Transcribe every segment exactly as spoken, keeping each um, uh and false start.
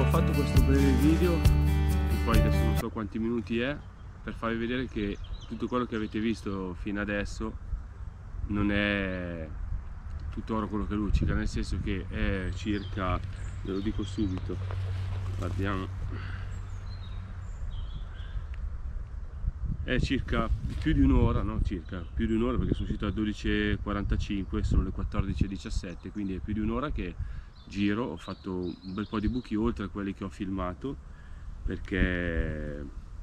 fatto questo breve video, che poi adesso non so quanti minuti è, per farvi vedere che tutto quello che avete visto fino adesso non è tutto oro quello che luccica, nel senso che è circa, ve lo dico subito, guardiamo, è circa più di un'ora, no? Circa più di un'ora, perché sono uscito alle dodici e quarantacinque, sono le quattordici e diciassette, quindi è più di un'ora che giro. Ho fatto un bel po' di buchi oltre a quelli che ho filmato, perché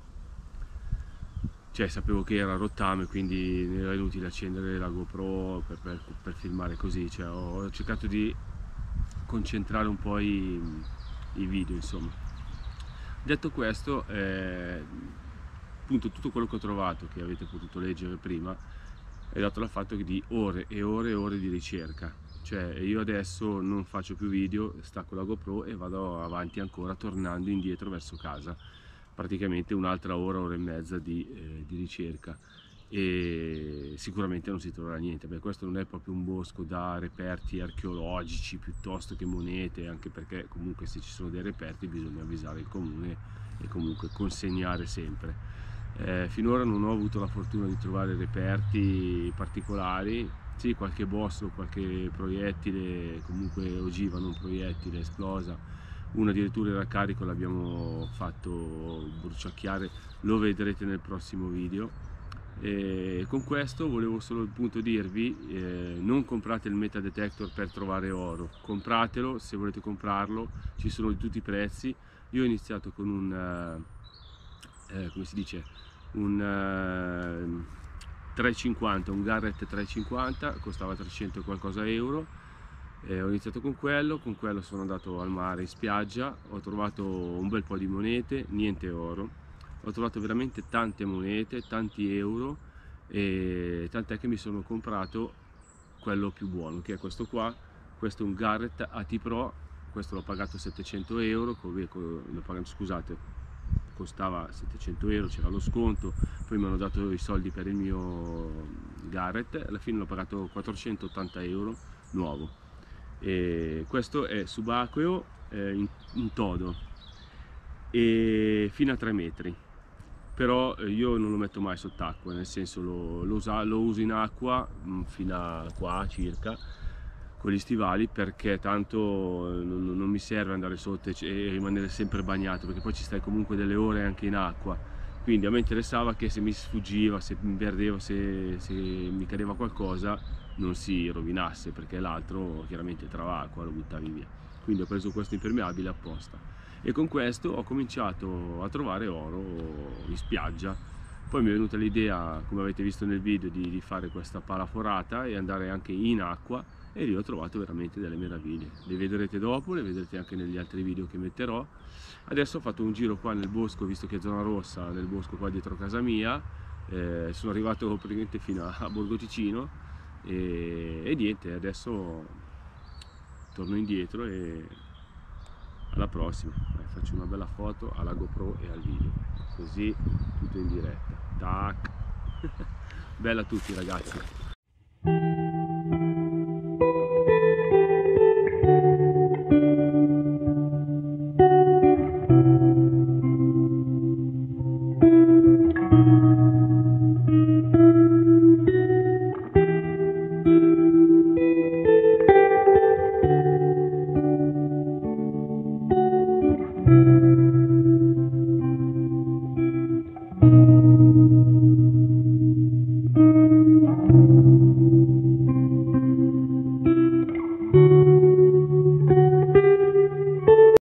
cioè, sapevo che era rottame, quindi era inutile accendere la GoPro per, per, per filmare così. Cioè, ho cercato di concentrare un po' i, i video, insomma. Detto questo, eh, appunto tutto quello che ho trovato, che avete potuto leggere prima, è dato dal fatto di ore e ore e ore di ricerca. Cioè, io adesso non faccio più video, stacco la GoPro e vado avanti ancora, tornando indietro verso casa, praticamente un'altra ora, ora e mezza di, eh, di ricerca, e sicuramente non si troverà niente. Beh, questo non è proprio un bosco da reperti archeologici piuttosto che monete, anche perché comunque se ci sono dei reperti bisogna avvisare il comune e comunque consegnare sempre. Eh, finora non ho avuto la fortuna di trovare reperti particolari, sì, qualche bosso, qualche proiettile, comunque ogiva, non proiettile, esplosa. Una addirittura era carico, l'abbiamo fatto bruciacchiare, lo vedrete nel prossimo video. E con questo volevo solo appunto dirvi, eh, non comprate il metal detector per trovare oro, compratelo se volete comprarlo, ci sono di tutti i prezzi. Io ho iniziato con un, eh, come si dice, un eh, trecentocinquanta, un Garrett trecentocinquanta, costava trecento e qualcosa euro. Eh, ho iniziato con quello, con quello sono andato al mare, in spiaggia, ho trovato un bel po' di monete, niente oro, ho trovato veramente tante monete, tanti euro, e tant'è che mi sono comprato quello più buono, che è questo qua. Questo è un Garrett A T Pro, questo l'ho pagato settecento euro, l'ho pagato, scusate, costava settecento euro, c'era lo sconto, poi mi hanno dato i soldi per il mio Garrett, alla fine l'ho pagato quattrocentottanta euro nuovo. E questo è subacqueo, eh, in, in todo, e fino a tre metri, però eh, io non lo metto mai sott'acqua, nel senso lo, lo, usa, lo uso in acqua mh, fino a qua circa con gli stivali, perché tanto non, non mi serve andare sotto e, e rimanere sempre bagnato, perché poi ci stai comunque delle ore anche in acqua. Quindi a me interessava che se mi sfuggiva, se mi perdevo, se, se mi cadeva qualcosa, non si rovinasse, perché l'altro chiaramente trava acqua, lo buttavi via. Quindi ho preso questo impermeabile apposta, e con questo ho cominciato a trovare oro in spiaggia. Poi mi è venuta l'idea, come avete visto nel video, di, di fare questa pala forata e andare anche in acqua, e lì ho trovato veramente delle meraviglie. Le vedrete dopo, le vedrete anche negli altri video che metterò. Adesso ho fatto un giro qua nel bosco, visto che è zona rossa, nel bosco qua dietro casa mia, eh, sono arrivato praticamente fino a Borgo Ticino, e, e niente, adesso torno indietro e alla prossima. Dai, faccio una bella foto alla GoPro e al video, così tutto in diretta. Tac. Bella a tutti ragazzi.